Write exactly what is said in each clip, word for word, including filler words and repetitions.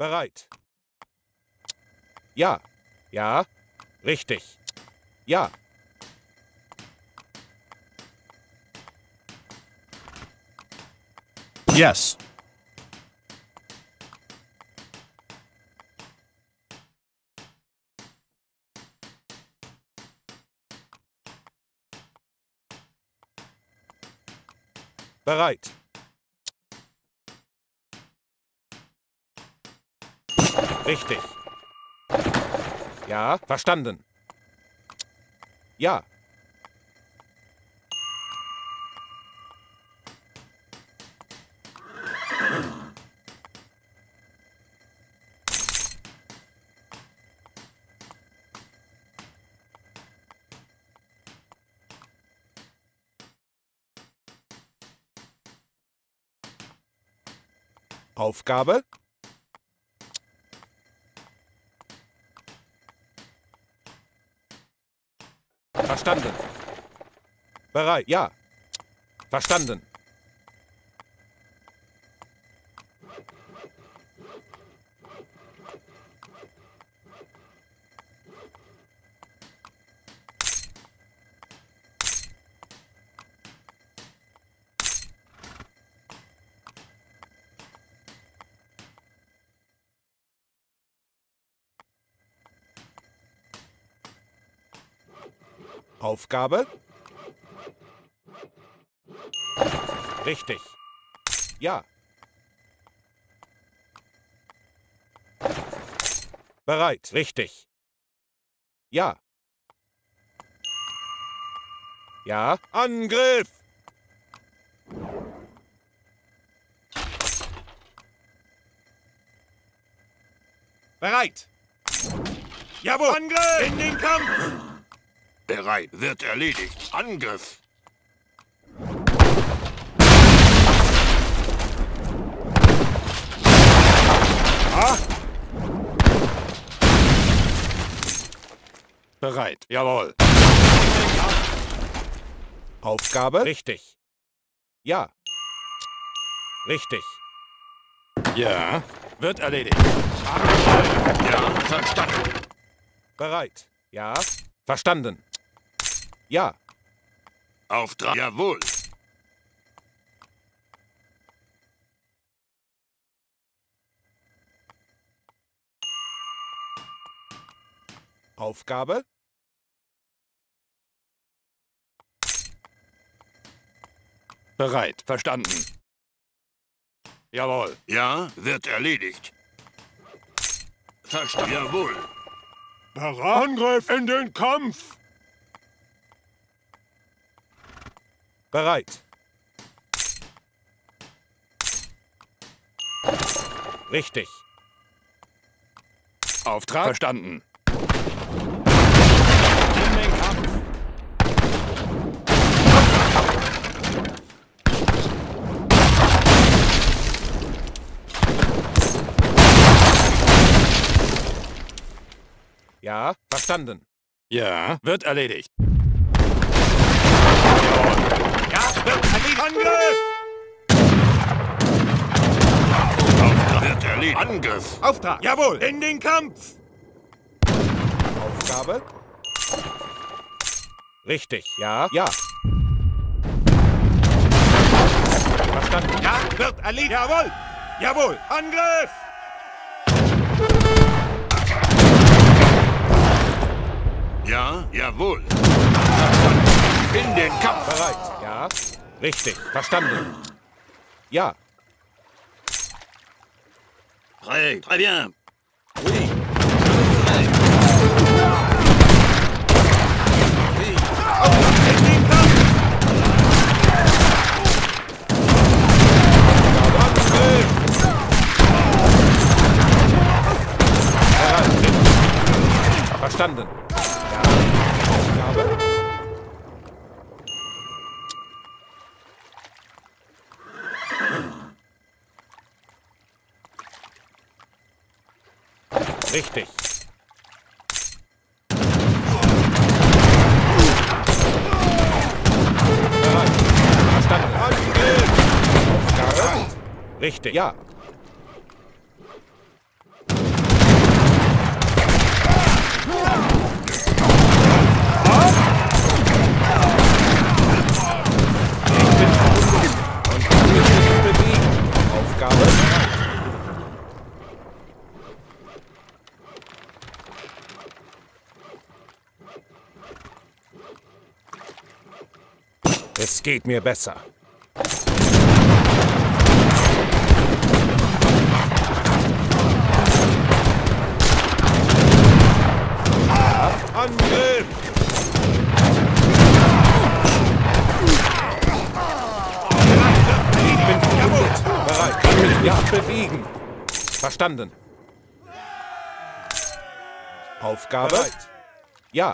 Bereit. Ja. Ja. Richtig. Ja. Yes. Bereit. Richtig. Ja, verstanden. Ja. Aufgabe? Verstanden. Bereit, ja. Verstanden. Aufgabe? Richtig. Ja. Bereit. Richtig. Ja. Ja. Angriff! Bereit. Jawohl. Angriff! In den Kampf! Bereit, wird erledigt. Angriff! Ah. Bereit, jawohl. Aufgabe? Richtig. Ja. Richtig. Ja, wird erledigt. Ja, verstanden. Bereit. Ja. Verstanden. Ja. Auftrag, jawohl. Aufgabe? Bereit, verstanden. Jawohl. Ja, wird erledigt. Verstanden. Jawohl. Bereit. Angriff in den Kampf! Bereit. Richtig. Auftrag verstanden. In den Kampf. Ja, verstanden. Ja, wird erledigt. Ja, wird erledigt. Angriff! Auftrag wird erledigt. Angriff. Auftrag. Jawohl. In den Kampf. Aufgabe? Richtig. Ja, ja. Verstanden. Ja, wird erledigt. Jawohl. Jawohl. Angriff! Ja, jawohl. Verstanden. In den Kampf. Bereit. Ja. Richtig. Verstanden. Ja. Très, très bien. Oui. In den Kampf. Angriff! Bereit. Verstanden. Ja. Aufgabe. Richtig. Bereit. Verstanden. Angriff! Aufgabe. Richtig. Ja. Es geht mir besser. Angriff! Ich bin verwundet. Bereit. Kann mich nicht bewegen. Verstanden. Aufgabe? Bereit. Ja.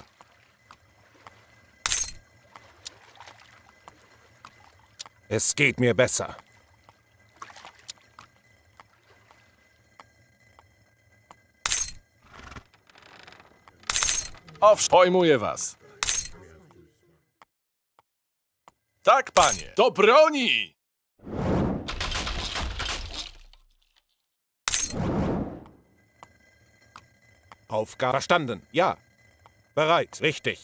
Es geht mir besser. Pojmuję was. Tak, panie. Do broni! Aufgabe verstanden. Ja. Bereit. Richtig.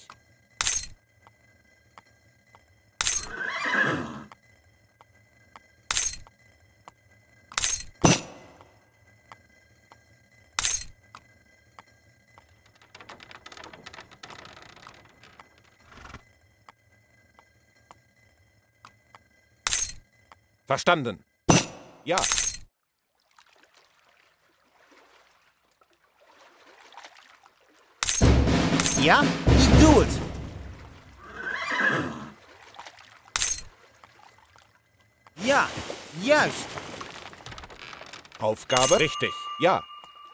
Verstanden. Ja. Ja, ich doe het. Ja, juist. Aufgabe? Richtig. Ja.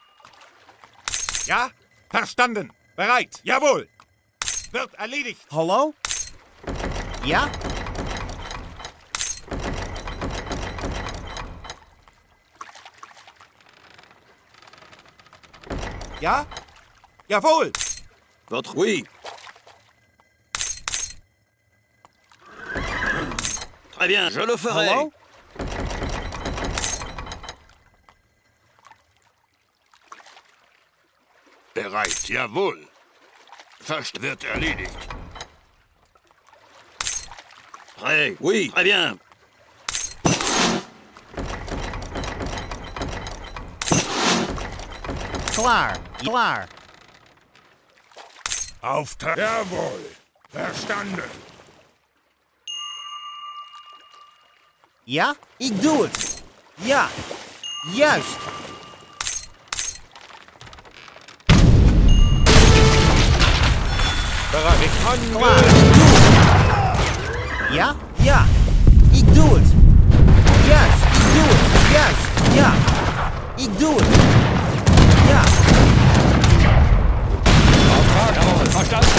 Ja, verstanden. Bereit. Jawohl. Wird erledigt. Hallo? Ja? Ja? Jawohl. Votre oui. Très bien, je le ferai. Hallo? Bereit, jawohl. Verst wird erledigt. Prêt, oui. Très bien. Klaar, klaar. Auftrag. Jawohl. Verstanden. Ja, ik doe het. Ja, juist. Bereit. Klaar, ik doe het. Ja, ja, ik doe het. Juist, ik doe het. Juist, ja. Ik doe het. Ja. Jawohl. Verstanden.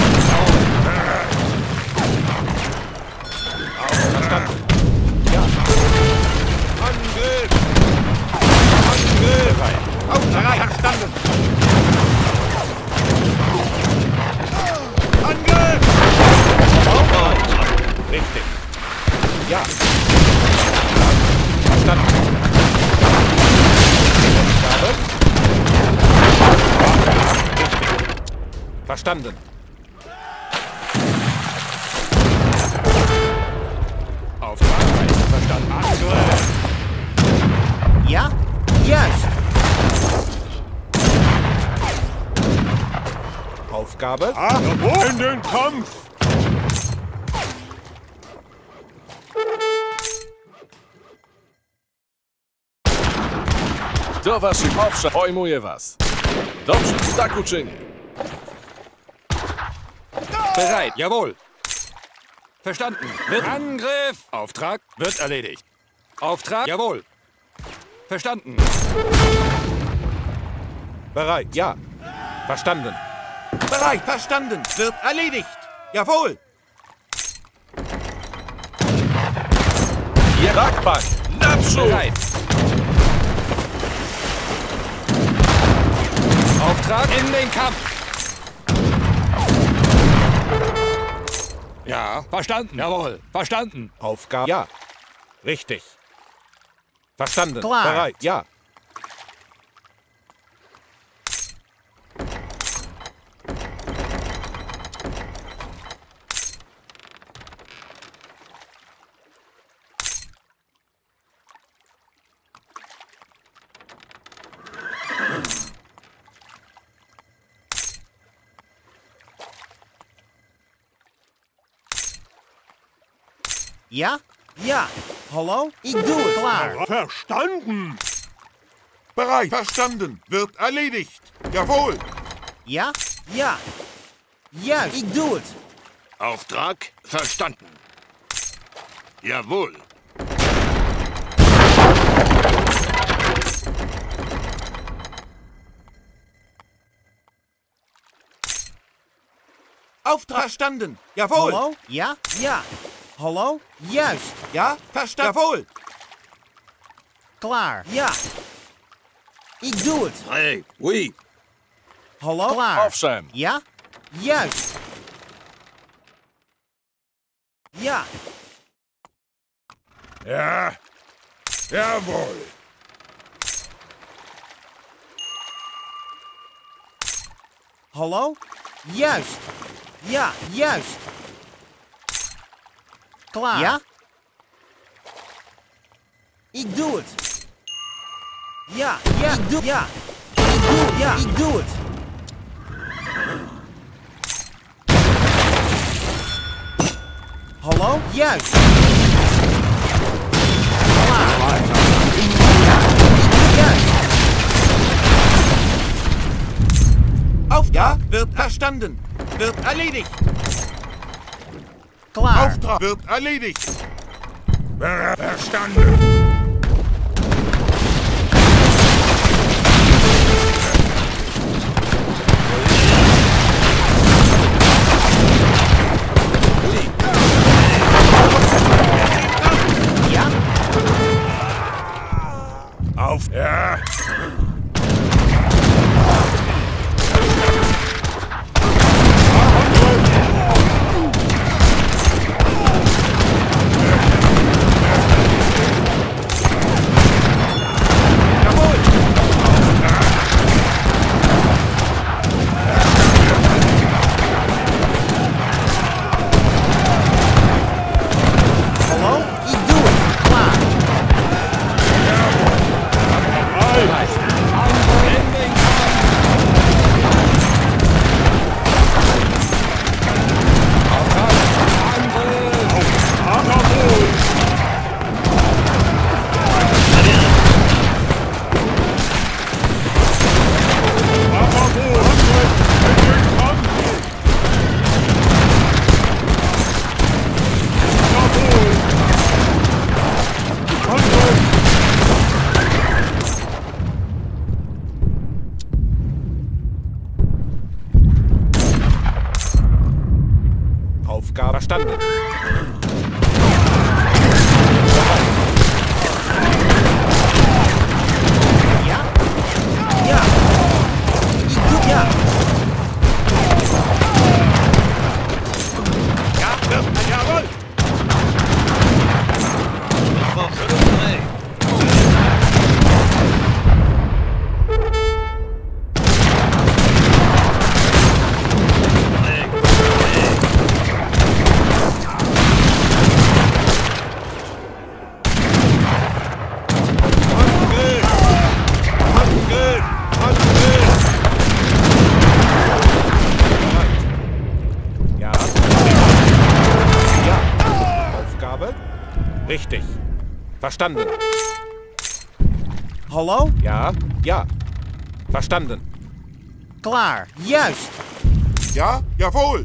Verstanden. Ja. Angriff! Angriff! Bereit. Bereit. Verstanden. Angriff! Richtig. Ja. Verstanden. Aufgabe? Richtig. Verstanden. Auftrag. Verstanden. Angriff. Ja, juist. Aufgabe? Ah, jawohl. In den Kampf. Do waszych owszem, pojmuję was. Dobrze, tak uczynię. Bereit. Jawohl. Verstanden. Wird Angriff. Auftrag wird erledigt. Auftrag. Jawohl. Verstanden. Bereit. Ja. Verstanden. Bereit. Verstanden. Wird erledigt. Jawohl. Tak, panie. Naprzód! Bereit. Auftrag in den Kampf. Ja, verstanden. Jawohl, verstanden. Aufgabe. Ja. Richtig. Verstanden. Klar. Bereit. Ja. Ja? Ja. Hallo? Ich doe het. Klaar. Verstanden. Bereit. Verstanden. Wird erledigt. Jawohl. Ja? Ja. Juist. Ich doe het. Auftrag verstanden. Jawohl. Auftrag verstanden. Jawohl. Hallo? Ja? Ja. Hallo? Juist. Ja, verstanden. Jawohl. Klaar. Ja. Ik doe het. Prêt. Oui. Hallo? Klaar. Owszem. Ja? Juist. Ja. Ja. Jawohl. Hallo? Juist. Ja, juist. Klaar. Ja? Ik doe het. Ja, ja, ik doe, ja. Ik doe, ja, ik doe het. Hallo? Juist. Klaar. Ja, ik doe juist. Auftrag wird verstanden. Wird erledigt. Klaar. Auftrag wird erledigt. Ver verstanden. Ja? Auf. Ja. Hallo? Ik doe het. Klaar. Aufgabe verstanden. Ja? Ja. Ik doe, ja. Ja, wird, jawohl. Bon, je le ferai. Prêt. Angriff. Angriff. Ja. Ja. Aufgabe? Richtig. Verstanden. Hallo? Ja. Ja. Verstanden. Klaar. Juist. Ja, jawohl.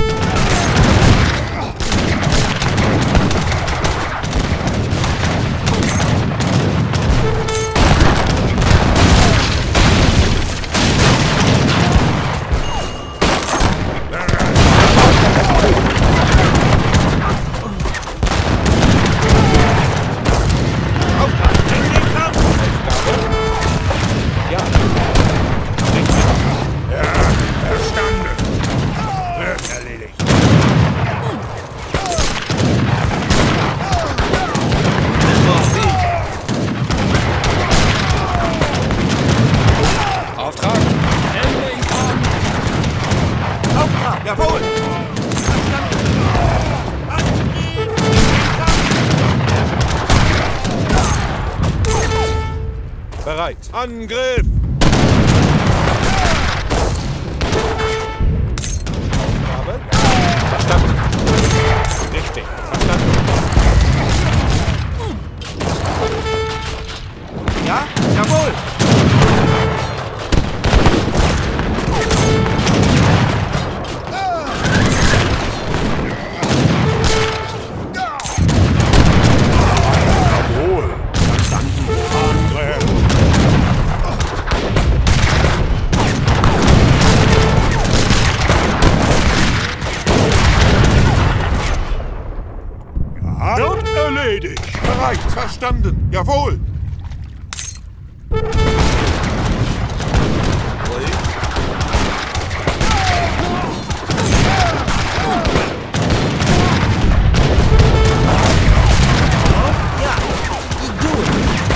Ja. Richtig. Verstanden. Wird erledigt. Auftrag. Ende in Kampf. Auftrag, jawohl. Bereit. Angriff. Aufgabe? Verstanden. Richtig. Verstanden. Ja, jawohl. Jawohl. Verstanden. Angriff. Ja, wird erledigt. Bereit. Verstanden. Jawohl. Ruhig. Ja, ich tue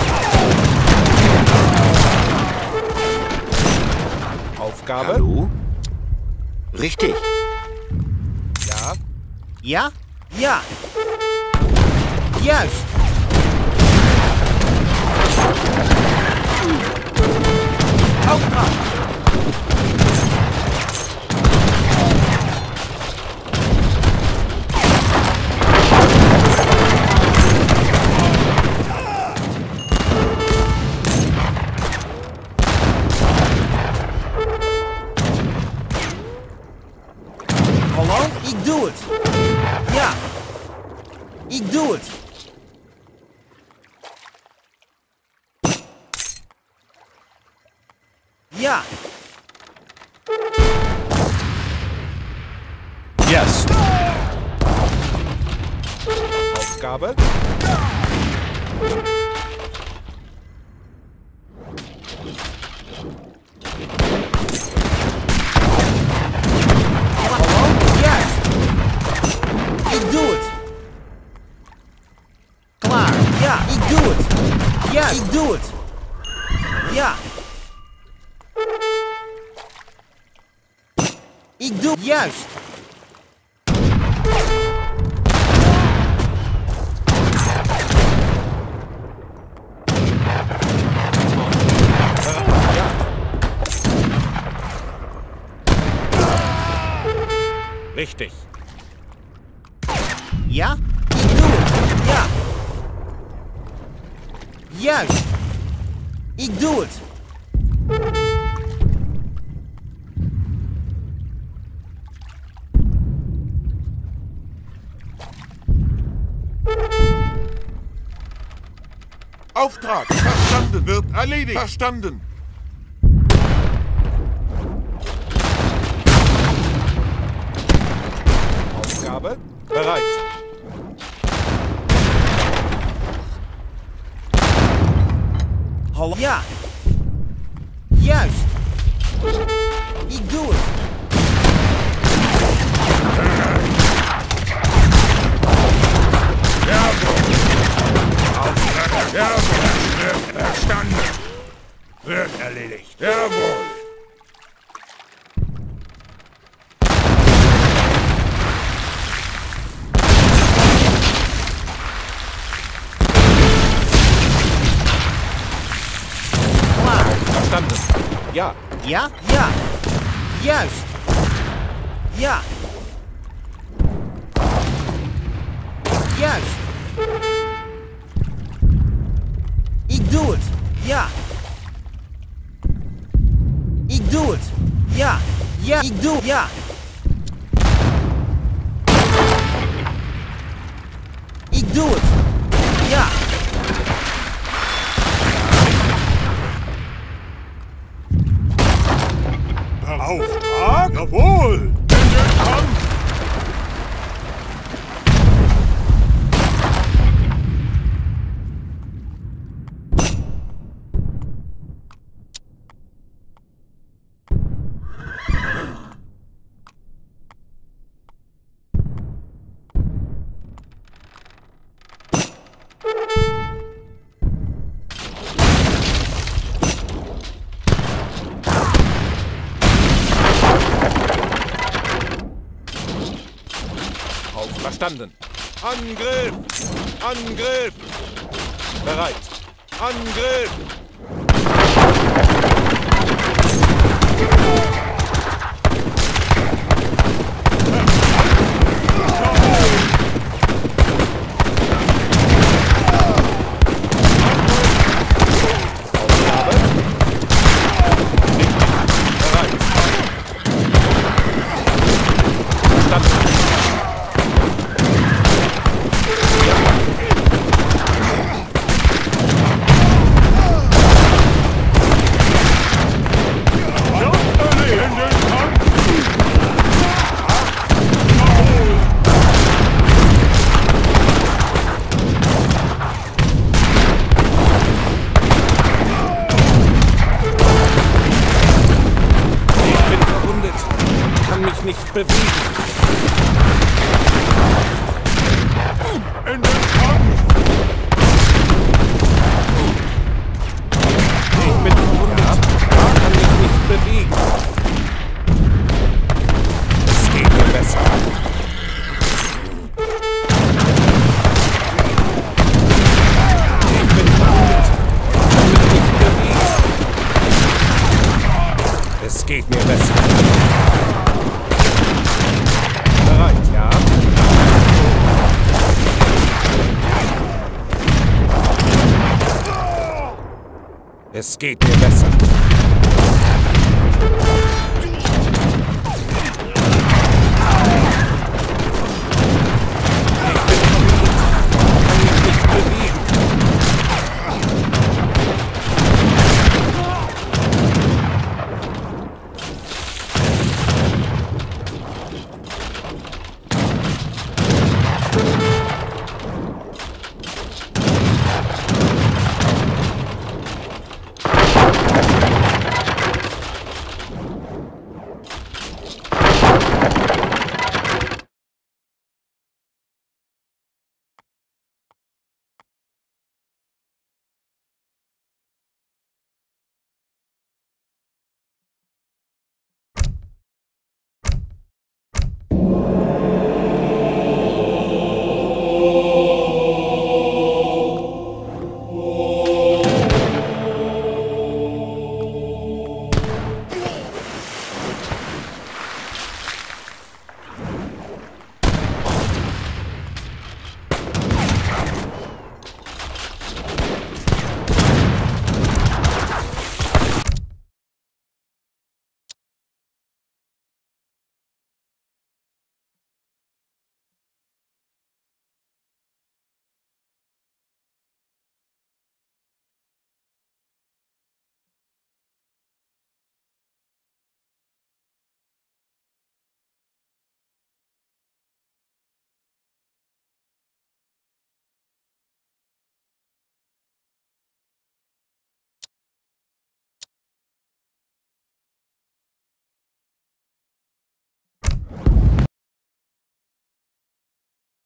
es. Aufgabe. Hallo? Richtig. Ja. Ja, ja. Juist. Auftrag. Hallo? Ik doe het. Ja. Ik doe het. Ja. Yes. Aufgabe. Hallo? Juist. Ik doe het. Klaar. Ja, ik doe het. Ja, ik doe het. Ja. Ik doe juist. Richtig. Ja, ik doe het. Ja. Juist. Ik doe het. Auftrag. Verstanden. Wird erledigt. Verstanden. Aufgabe. Bereit. Hallo? Ja. Juist. Ik doe het. Jawohl. Verstanden. Wird erledigt. Jawohl. Klaar. Verstanden. Ja. Ja, ja. Juist. Ja. Juist. Ik doe het. Ja. Ik doe het. Ja. Ja. Ik doe. Ja. Ik doe het. Ja. Der Auftrag? Jawohl. In den Kampf. Verstanden. Angriff! Angriff! Bereit. Angriff! bewegen. In den Kampf! Ich bin verwundet. Da kann ich nicht bewegen. Es geht mir besser. Ich bin verwundet. Kann mich nicht bewegen. Es geht mir besser. Bereit, ja? Es geht mir besser.